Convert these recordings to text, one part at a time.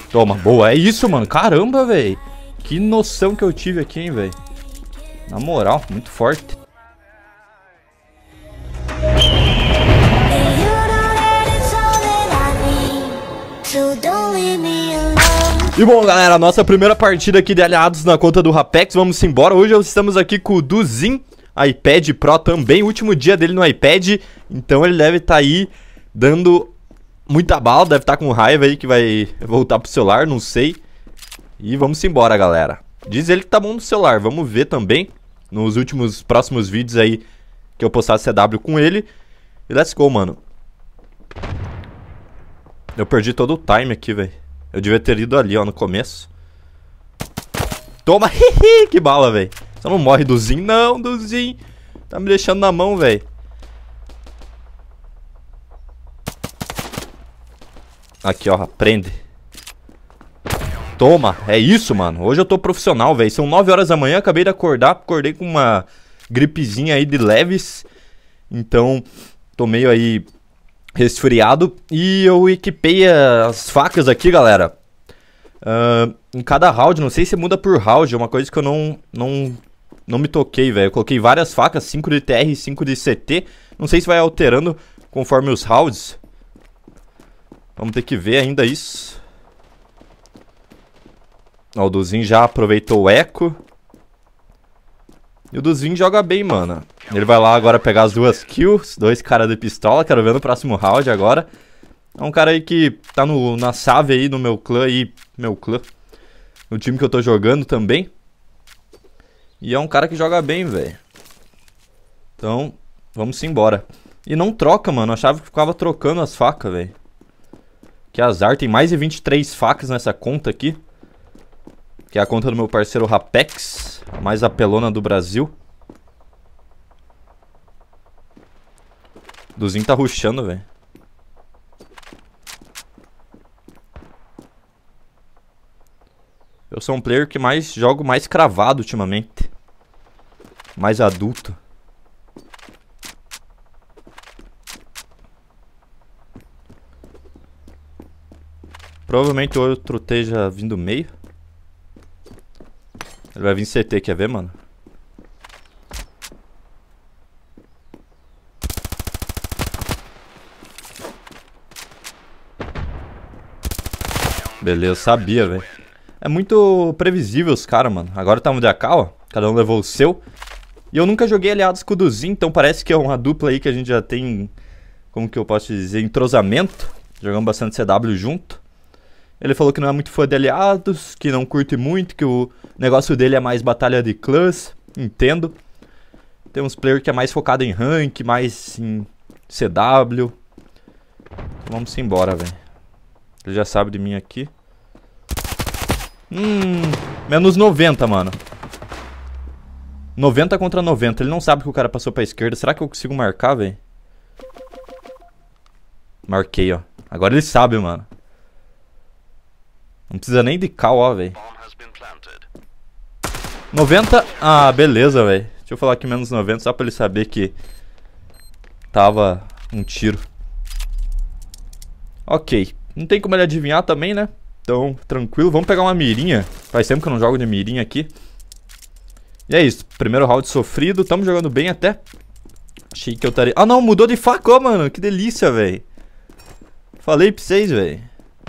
Toma, boa. É isso, mano. Caramba, velho. Que noção que eu tive aqui, hein, velho. Na moral, muito forte. E bom, galera, nossa primeira partida aqui de aliados na conta do Rapex. Vamos embora. Hoje estamos aqui com o Duzin, iPad Pro também. Último dia dele no iPad. Então ele deve estar aí dando muita bala. Deve estar com raiva aí que vai voltar pro celular, não sei. E vamos embora, galera. Diz ele que tá bom no celular. Vamos ver também nos próximos vídeos aí que eu postar CW com ele. E let's go, mano. Eu perdi todo o time aqui, velho. Eu devia ter ido ali, ó, no começo. Toma, que bala, velho. Só não morre, Duzin. Não, Duzin. Tá me deixando na mão, velho. Aqui, ó, aprende. Toma, é isso, mano. Hoje eu tô profissional, velho. São 9 horas da manhã, acabei de acordar. Acordei com uma gripezinha aí de leves. Então, tô meio aí resfriado. E eu equipei as facas aqui, galera. Em cada round, não sei se muda por round. É uma coisa que eu não me toquei, velho. Eu coloquei várias facas, 5 de TR e 5 de CT. Não sei se vai alterando conforme os rounds. Vamos ter que ver ainda isso. Ó, o Duzin já aproveitou o eco. E o Duzin joga bem, mano. Ele vai lá agora pegar as 2 kills. 2 caras de pistola. Quero ver no próximo round agora. É um cara aí que tá na chave aí no meu clã aí. Meu clã. No time que eu tô jogando também. E é um cara que joga bem, velho. Então, vamos embora. E não troca, mano. Eu achava que ficava trocando as facas, velho. Que azar. Tem mais de 23 facas nessa conta aqui. Que é a conta do meu parceiro Rapex. A mais apelona do Brasil. Duzin tá rushando, velho. Eu sou um player que jogo mais cravado ultimamente. Mais adulto. Provavelmente o outro esteja vindo meio. Ele vai vir CT, quer ver, mano? Beleza, sabia, velho. É muito previsível os caras, mano. Agora tá de AK, ó. Cada um levou o seu. E eu nunca joguei aliados com o Duzin, então parece que é uma dupla aí que a gente já tem, como que eu posso dizer, entrosamento. Jogamos bastante CW junto. Ele falou que não é muito fã de aliados, que não curte muito, que o negócio dele é mais batalha de clãs. Entendo. Tem uns players que é mais focado em rank, mais em CW. Então vamos embora, velho. Ele já sabe de mim aqui. Menos 90, mano. 90 contra 90. Ele não sabe que o cara passou pra esquerda. Será que eu consigo marcar, velho? Marquei, ó. Agora ele sabe, mano. Não precisa nem de cal, ó, velho. 90. Ah, beleza, velho. Deixa eu falar aqui menos 90 só pra ele saber que tava um tiro. Ok. Não tem como ele adivinhar também, né? Então, tranquilo. Vamos pegar uma mirinha. Faz tempo que eu não jogo de mirinha aqui. E é isso. Primeiro round sofrido. Tamo jogando bem até. Achei que eu estaria... Ah, não. Mudou de faca, ó, mano. Que delícia, velho. Falei pra vocês, velho.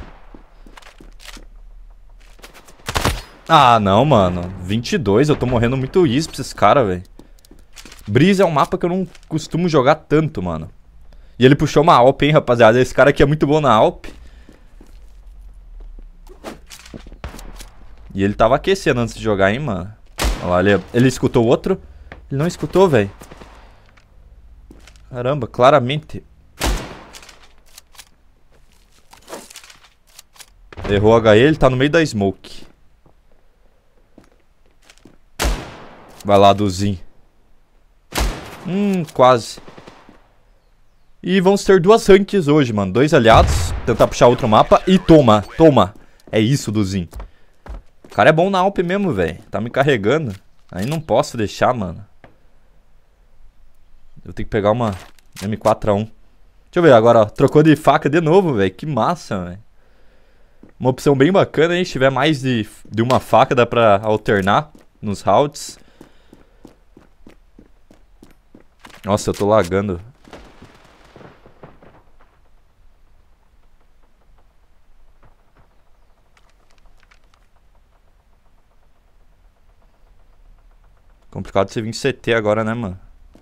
Ah, não, mano. 22. Eu tô morrendo muito easy pra esses caras, velho. Breeze é um mapa que eu não costumo jogar tanto, mano. E ele puxou uma Alp, hein, rapaziada. Esse cara aqui é muito bom na Alp. E ele tava aquecendo antes de jogar, hein, mano. Olha lá, ele escutou o outro. Ele não escutou, velho. Caramba, claramente. Errou o HE, ele tá no meio da smoke. Vai lá, Duzin. Quase. E vamos ter 2 ranks hoje, mano. 2 aliados. Tentar puxar outro mapa. E toma, toma. É isso, Duzin. O cara é bom na Alp mesmo, velho. Tá me carregando. Aí não posso deixar, mano. Eu tenho que pegar uma M4A1. Deixa eu ver agora, ó. Trocou de faca de novo, velho. Que massa, velho. Uma opção bem bacana, hein? Se tiver mais de uma faca, dá pra alternar nos rounds. Nossa, eu tô lagando. Complicado você vir CT agora, né, mano?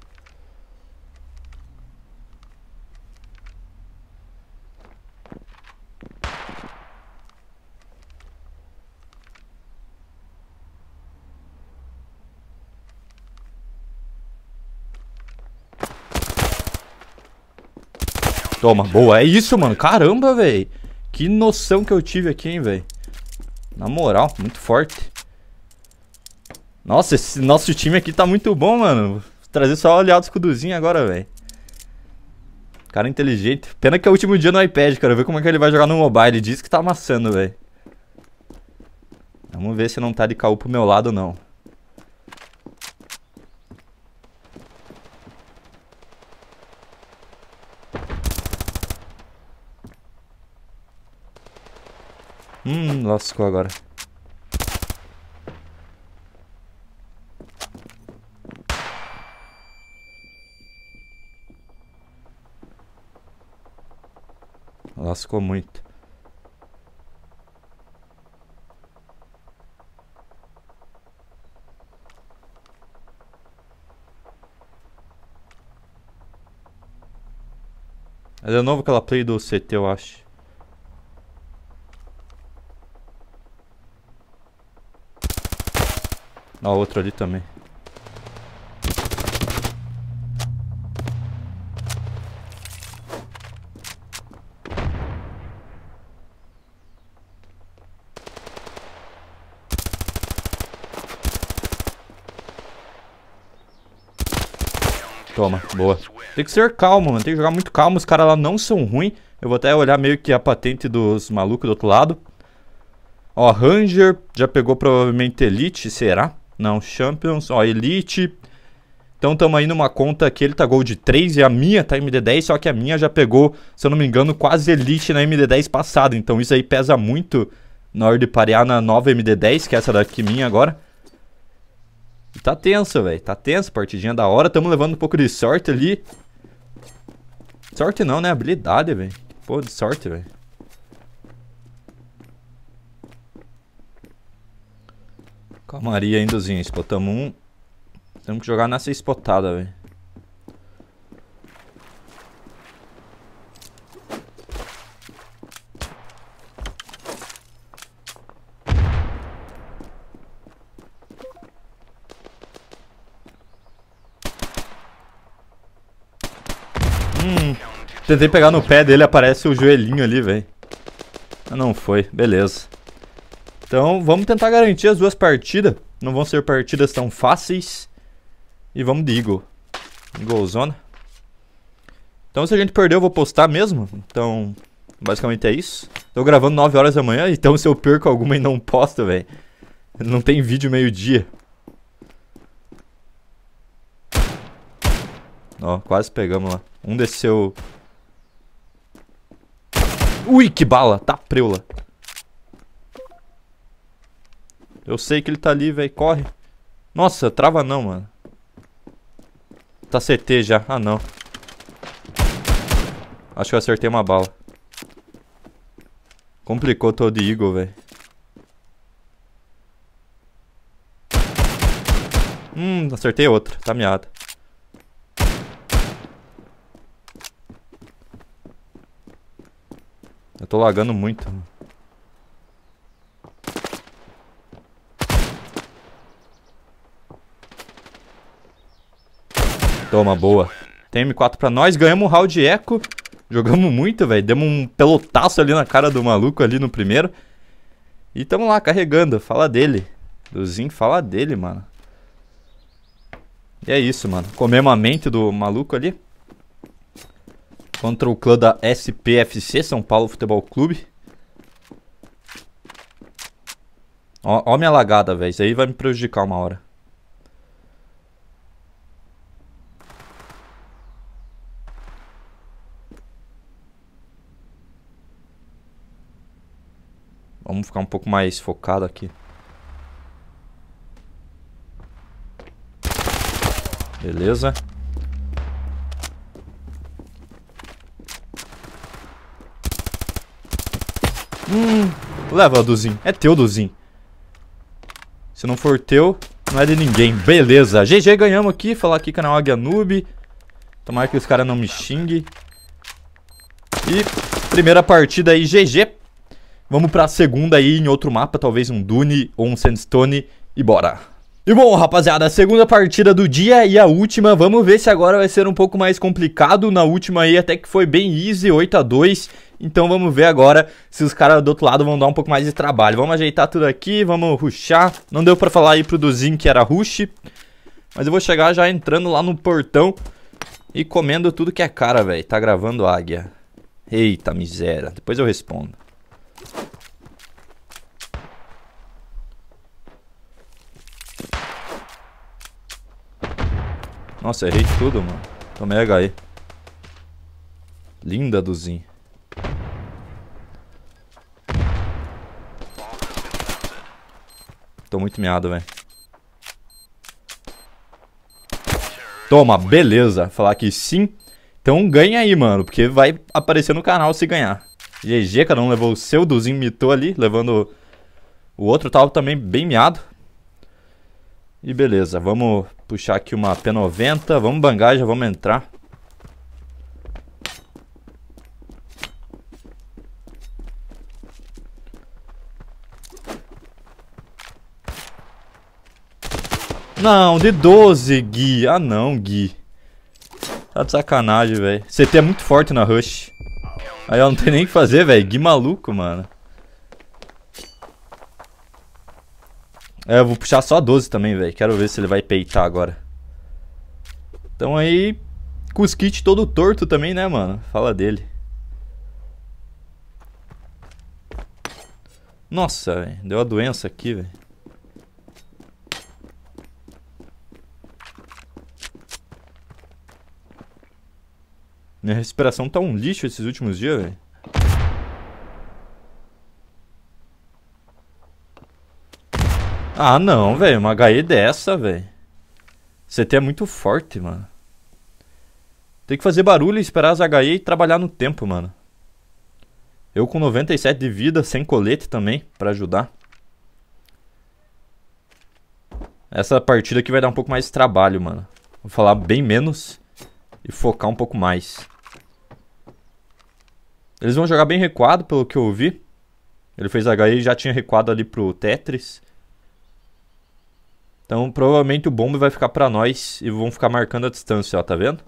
Toma, boa. É isso, mano. Caramba, velho. Que noção que eu tive aqui, hein, velho. Na moral, muito forte. Nossa, esse nosso time aqui tá muito bom, mano. Vou trazer só aliado escudozinho agora, velho. Cara inteligente. Pena que é o último dia no iPad, cara. Ver como é que ele vai jogar no mobile. Ele diz que tá amassando, velho. Vamos ver se não tá de caô pro meu lado, não. Lascou agora. Lascou muito. É de novo aquela play do CT, eu acho. Ó, outro ali também. Toma, boa. Tem que ser calmo, mano. Tem que jogar muito calmo. Os caras lá não são ruins. Eu vou até olhar meio que a patente dos malucos do outro lado. Ó, Ranger. Já pegou provavelmente Elite, será? Não, Champions. Ó, Elite. Então tamo aí numa conta que ele tá Gold 3 e a minha tá MD10. Só que a minha já pegou, se eu não me engano, quase Elite na MD10 passada. Então isso aí pesa muito na hora de parear na nova MD10, que é essa daqui minha agora. E tá tenso, velho. Tá tenso, partidinha da hora. Tamo levando um pouco de sorte ali. Sorte não, né? Habilidade, velho. Pô, de sorte, velho. Calmaria ainda, Zinho. Spotamos um. Temos que jogar nessa spotada, velho. Tentei pegar no pé dele, aparece o joelhinho ali, velho. Ah, não foi. Beleza. Então, vamos tentar garantir as duas partidas. Não vão ser partidas tão fáceis. E vamos de Eagle. Eaglezona. Então, se a gente perder, eu vou postar mesmo. Então, basicamente é isso. Tô gravando 9 horas da manhã, então se eu perco alguma e não posto, velho, não tem vídeo meio-dia. Ó, quase pegamos lá. Um desceu... Ui, que bala! Tá preula. Eu sei que ele tá ali, velho. Corre. Nossa, trava não, mano. Tá CT já. Ah, não. Acho que eu acertei uma bala. Complicou todo de Eagle, velho. Acertei outra. Tá miada. Eu tô lagando muito. Toma, boa. Tem M4 pra nós. Ganhamos um round eco. Jogamos muito, velho. Demos um pelotaço ali na cara do maluco ali no primeiro. E tamo lá, carregando. Fala dele. Duzinho, fala dele, mano. E é isso, mano. Comemos a mente do maluco ali. Contra o clã da SPFC, São Paulo Futebol Clube. Ó minha lagada, velho. Isso aí vai me prejudicar uma hora. Vamos ficar um pouco mais focado aqui. Beleza. Leva, Duzinho. É teu, Duzinho. Se não for teu, não é de ninguém. Beleza. GG, ganhamos aqui. Falar aqui canal Águia Noob. Tomara que os caras não me xinguem. E primeira partida aí, GG. Vamos pra segunda aí em outro mapa. Talvez um Dune ou um Sandstone. E bora. E bom, rapaziada, a segunda partida do dia e a última. Vamos ver se agora vai ser um pouco mais complicado. Na última aí até que foi bem easy, 8-2. Então vamos ver agora se os caras do outro lado vão dar um pouco mais de trabalho. Vamos ajeitar tudo aqui, vamos rushar. Não deu pra falar aí pro Duzinho que era rush. Mas eu vou chegar já entrando lá no portão e comendo tudo que é cara, velho. Tá gravando Águia. Eita miséria, depois eu respondo. Nossa, errei tudo, mano. Tomei HE. Linda, Duzinho. Tô muito miado, velho. Toma, beleza. Falar que sim. Então ganha aí, mano. Porque vai aparecer no canal se ganhar. GG, cada um levou o seu. Duzinho mitou ali, levando o outro. Tava também bem miado. E beleza, vamos puxar aqui uma P90. Vamos bangar, já vamos entrar. Não, de 12, Gui. Ah não, Gui. Tá de sacanagem, velho. CT é muito forte na rush. Aí eu não tenho nem o que fazer, velho. Gui maluco, mano. É, eu vou puxar só 12 também, velho. Quero ver se ele vai peitar agora. Então aí, com os kits todo torto também, né, mano? Fala dele. Nossa, velho. Deu a doença aqui, velho. Minha respiração tá um lixo esses últimos dias, velho. Ah, não, velho. Uma HE dessa, velho. CT é muito forte, mano. Tem que fazer barulho, esperar as HE e trabalhar no tempo, mano. Eu com 97 de vida, sem colete também, pra ajudar. Essa partida aqui vai dar um pouco mais de trabalho, mano. Vou falar bem menos e focar um pouco mais. Eles vão jogar bem recuado, pelo que eu ouvi. Ele fez HE e já tinha recuado ali pro Tetris. Então provavelmente o bombe vai ficar pra nós e vão ficar marcando a distância, ó, tá vendo?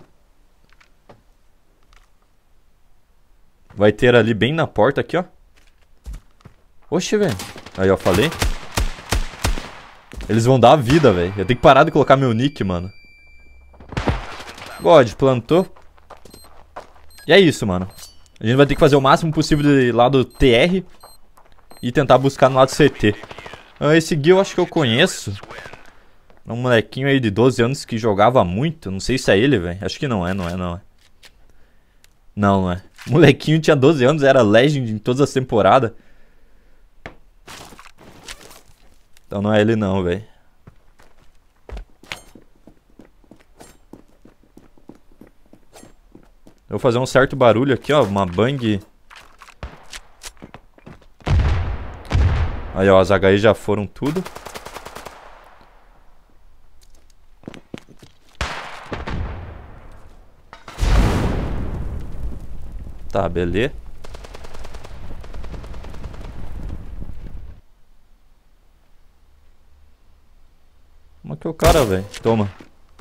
Vai ter ali bem na porta aqui, ó. Oxe, velho. Aí, ó, falei. Eles vão dar a vida, velho. Eu tenho que parar de colocar meu nick, mano. God, plantou. E é isso, mano. A gente vai ter que fazer o máximo possível de lado TR e tentar buscar no lado CT. Esse Gui eu acho que eu conheço. Um molequinho aí de 12 anos que jogava muito. Não sei se é ele, velho. Acho que não é. Não, não é. O molequinho tinha 12 anos, era Legend em todas as temporadas. Então não é ele não, velho. Eu vou fazer um certo barulho aqui, ó. Uma bang. Aí, ó. As HI já foram tudo. Tá, beleza. Como é que é o cara, velho? Toma.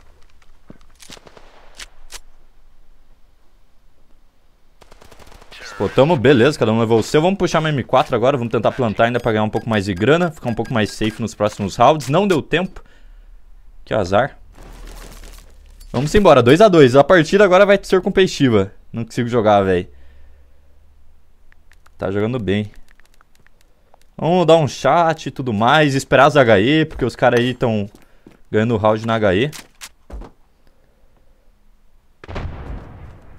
Botamos, beleza, cada um levou o seu. Vamos puxar uma M4 agora, vamos tentar plantar ainda pra ganhar um pouco mais de grana. Ficar um pouco mais safe nos próximos rounds. Não deu tempo. Que azar. Vamos embora, 2-2. A partida agora vai ser competitiva. Não consigo jogar, velho. Tá jogando bem. Vamos dar um chat e tudo mais. Esperar as HE, porque os caras aí estão ganhando o round na HE.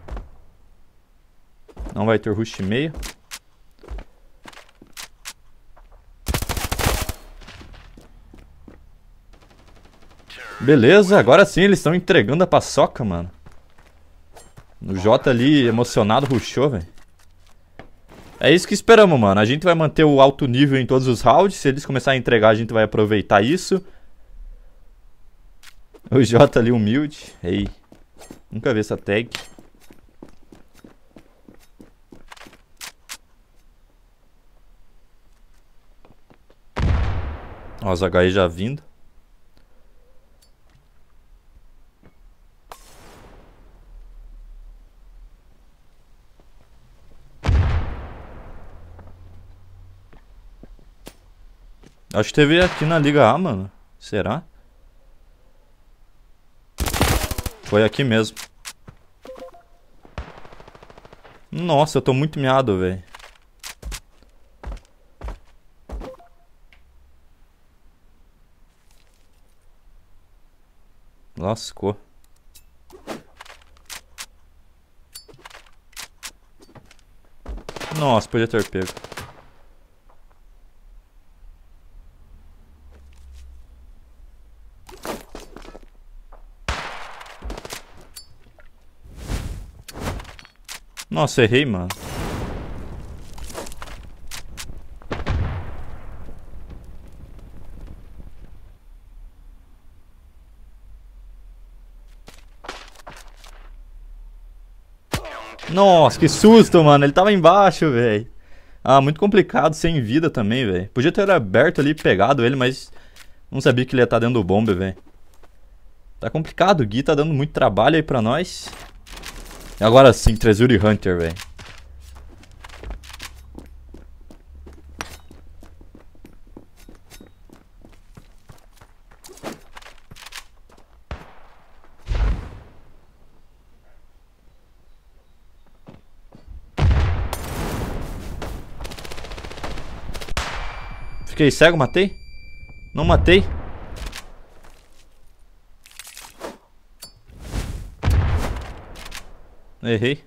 Não vai ter rush meio. Beleza, agora sim eles estão entregando a paçoca, mano. O Jota ali, emocionado, rushou, velho. É isso que esperamos, mano. A gente vai manter o alto nível em todos os rounds. Se eles começarem a entregar, a gente vai aproveitar isso. O Jota ali, humilde. Ei, nunca vi essa tag. Ó, os HE já vindo. Acho que teve aqui na Liga A, mano. Será? Foi aqui mesmo. Nossa, eu tô muito miado, velho. Lascou. Nossa, podia ter pego. Nossa, errei, mano. Nossa, que susto, mano. Ele tava embaixo, velho. Ah, muito complicado, sem vida também, velho. Podia ter aberto ali e pegado ele, mas não sabia que ele ia estar dentro do bombe, velho. Tá complicado, o Gui tá dando muito trabalho aí pra nós. E agora sim, Treasury Hunter, velho. Fiquei cego, matei? Não matei. Errei.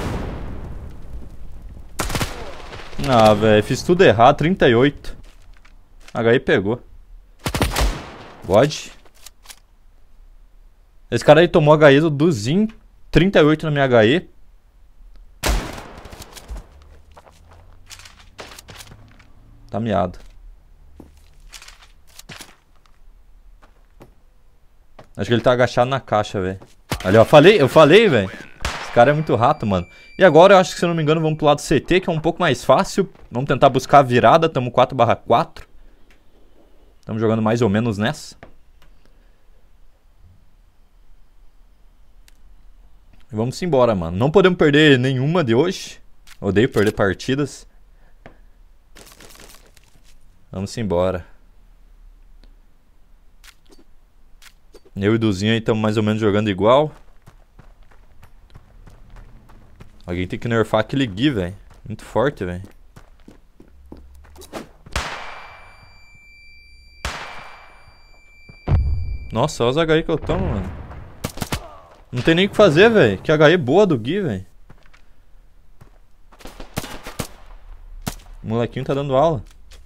Ah, velho, fiz tudo errado. 38. HI pegou. God. Esse cara aí tomou HI do Zin. 38 na minha HI. Tá miado. Acho que ele tá agachado na caixa, velho. Ali, ó. Eu falei, velho. Esse cara é muito rato, mano. E agora eu acho que, se eu não me engano, vamos pro lado CT, que é um pouco mais fácil. Vamos tentar buscar a virada. Tamo 4/4. Tamo jogando mais ou menos nessa. Vamos embora, mano. Não podemos perder nenhuma de hoje. Odeio perder partidas. Vamos embora. Eu e o Duzinho aí estamos mais ou menos jogando igual. Alguém tem que nerfar aquele Gui, velho. Muito forte, velho. Nossa, olha os HE que eu tomo, mano. Não tem nem o que fazer, velho. Que HE boa do Gui, velho. O molequinho tá dando aula.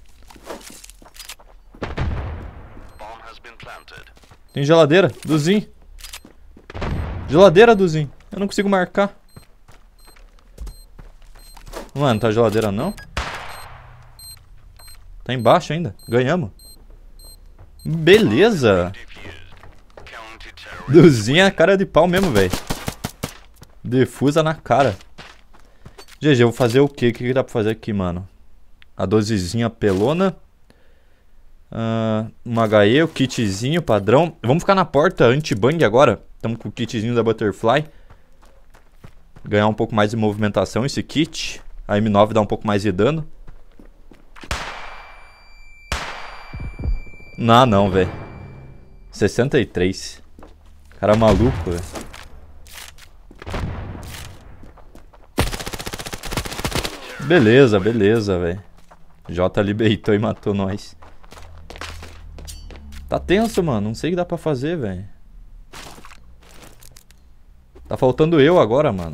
Tem geladeira, Duzinho. Geladeira, Duzinho. Eu não consigo marcar. Mano, tá geladeira não? Tá embaixo ainda. Ganhamos. Beleza. Duzinho é a cara de pau mesmo, velho. Defusa na cara. GG, eu vou fazer o quê? O que dá pra fazer aqui, mano? A dosezinha pelona. Um HE, o kitzinho padrão. Vamos ficar na porta anti-bang agora. Estamos com o kitzinho da Butterfly. Ganhar um pouco mais de movimentação esse kit. A M9 dá um pouco mais de dano. Não, velho. 63. Cara maluco, velho. Beleza, velho. J ali baitou e matou nós. Tá tenso, mano. Não sei o que dá pra fazer, velho. Tá faltando eu agora, mano.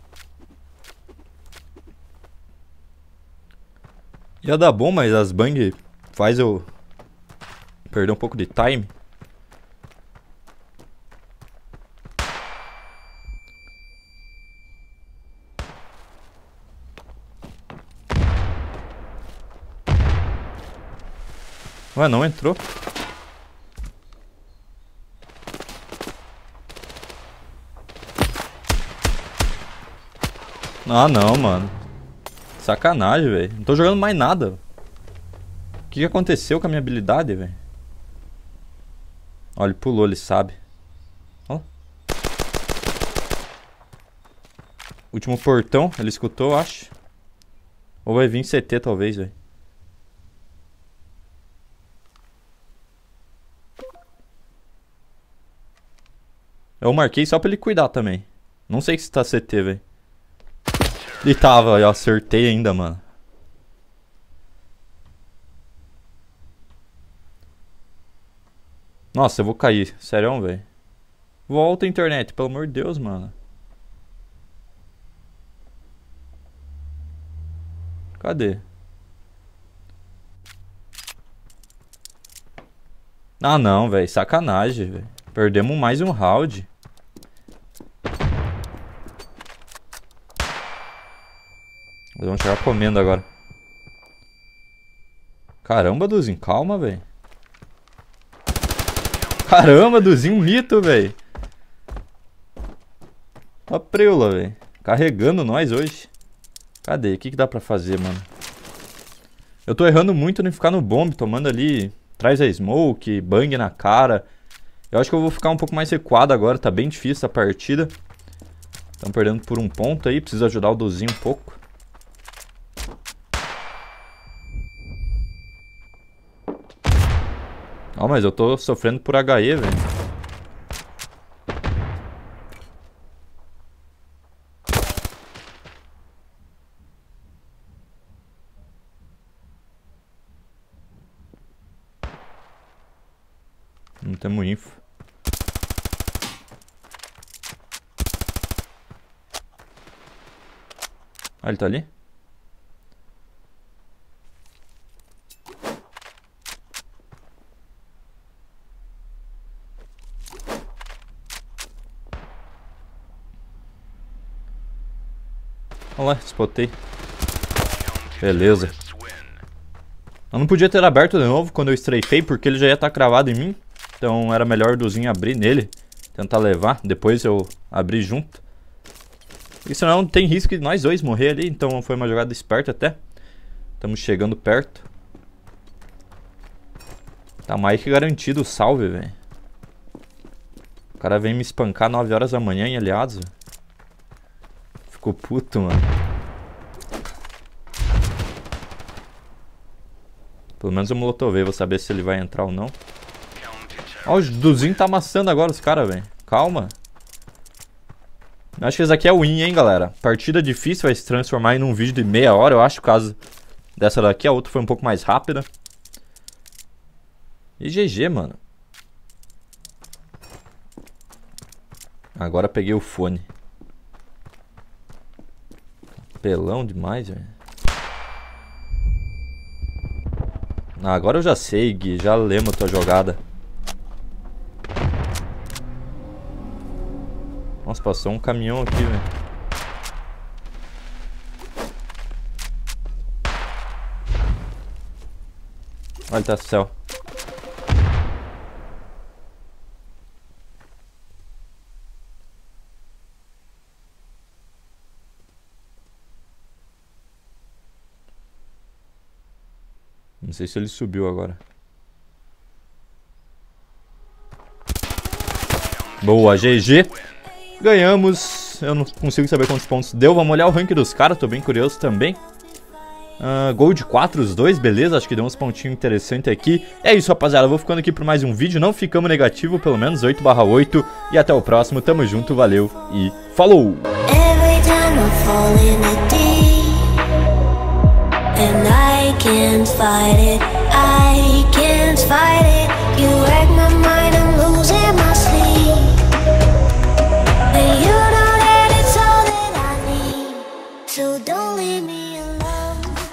Ia dar bom, mas as bang faz eu perder um pouco de time. Ué, não entrou? Ah, não, mano. Sacanagem, velho. Não tô jogando mais nada. O que aconteceu com a minha habilidade, velho? Olha, ele pulou, ele sabe. Ó. Último portão, ele escutou, eu acho. Ou vai vir CT, talvez, velho. Eu marquei só pra ele cuidar também. Não sei se tá CT, velho. E tava, eu acertei ainda, mano. Nossa, eu vou cair. Sério, velho. Volta a internet, pelo amor de Deus, mano. Cadê? Ah, não, velho. Sacanagem, velho. Perdemos mais um round. Vamos chegar comendo agora. Caramba, Duzinho. Calma, velho. Caramba, Duzinho, um mito, velho. Ó a preula, velho. Carregando nós hoje. Cadê? O que dá pra fazer, mano? Eu tô errando muito em ficar no bomb, tomando ali... Traz a smoke, bang na cara. Eu acho que eu vou ficar um pouco mais recuado agora. Tá bem difícil a partida. Estamos perdendo por um ponto aí. Preciso ajudar o Duzinho um pouco. Ó, mas eu tô sofrendo por HE, velho. Não temos info. Ah, ele tá ali? Olha lá, spotei. Beleza. Eu não podia ter aberto de novo quando eu strafei, porque ele já ia estar cravado em mim. Então era melhor o Duzinho abrir nele. Tentar levar, depois eu abrir junto. Porque senão tem risco de nós dois morrer ali. Então foi uma jogada esperta até. Estamos chegando perto. Tá mais que garantido o salve, velho. O cara vem me espancar 9 horas da manhã em aliados. Ficou puto, mano. Pelo menos eu molotovei, vou saber se ele vai entrar ou não. Ó, o Duzinho tá amassando agora os caras, velho. Calma. Acho que esse aqui é o win, hein, galera. Partida difícil, vai se transformar em um vídeo de meia hora, eu acho, caso dessa daqui. A outra foi um pouco mais rápida. E GG, mano. Agora peguei o fone. Pelão demais, velho. Ah, agora eu já sei, Gui. Já lembro a tua jogada. Nossa, passou um caminhão aqui, velho. Olha, tá céu. Não sei se ele subiu agora. Boa, GG. Ganhamos. Eu não consigo saber quantos pontos deu. Vamos olhar o ranking dos caras, tô bem curioso também. Gold 4 os dois, beleza. Acho que deu uns pontinhos interessantes aqui. É isso, rapaziada, eu vou ficando aqui por mais um vídeo. Não ficamos negativo, pelo menos 8/8. E até o próximo, tamo junto, valeu e falou! And I can't fight it, I can't fight it.